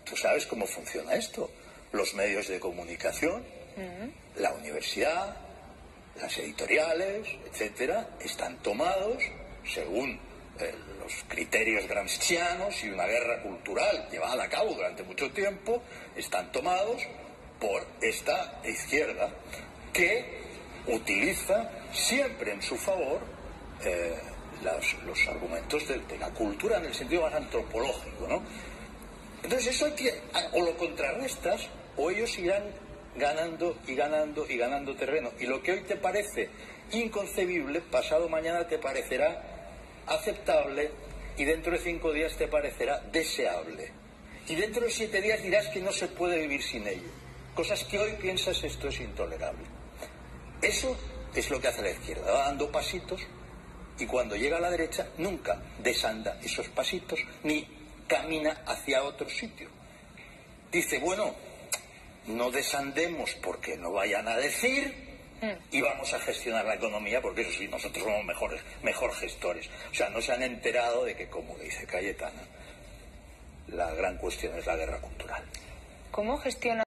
tú sabes cómo funciona esto. Los medios de comunicación, la universidad, las editoriales, etcétera, están tomados según los criterios gramscianos, y una guerra cultural llevada a cabo durante mucho tiempo, están tomados por esta izquierda que utiliza siempre en su favor los argumentos de la cultura en el sentido más antropológico, ¿no? Entonces eso o lo contrarrestas o ellos irán ganando y ganando y ganando terreno. Y lo que hoy te parece inconcebible, pasado mañana te parecerá aceptable y dentro de 5 días te parecerá deseable. Y dentro de 7 días dirás que no se puede vivir sin ello. Cosas que hoy piensas esto es intolerable. Eso es lo que hace la izquierda, va dando pasitos y cuando llega a la derecha nunca desanda esos pasitos ni camina hacia otro sitio. Dice, bueno, no desandemos porque no vayan a decir y vamos a gestionar la economía porque eso sí, nosotros somos mejor gestores. O sea, no se han enterado de que, como dice Cayetana, la gran cuestión es la guerra cultural. ¿Cómo gestiona